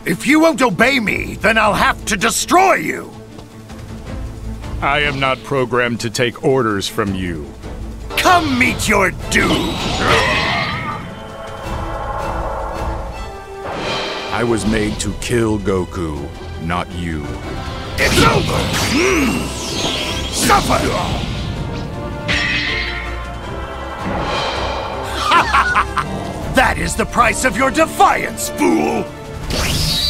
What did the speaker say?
If you won't obey me, then I'll have to destroy you! I am not programmed to take orders from you. Come meet your doom! I was made to kill Goku, not you. It's over! Suffer! That is the price of your defiance, fool!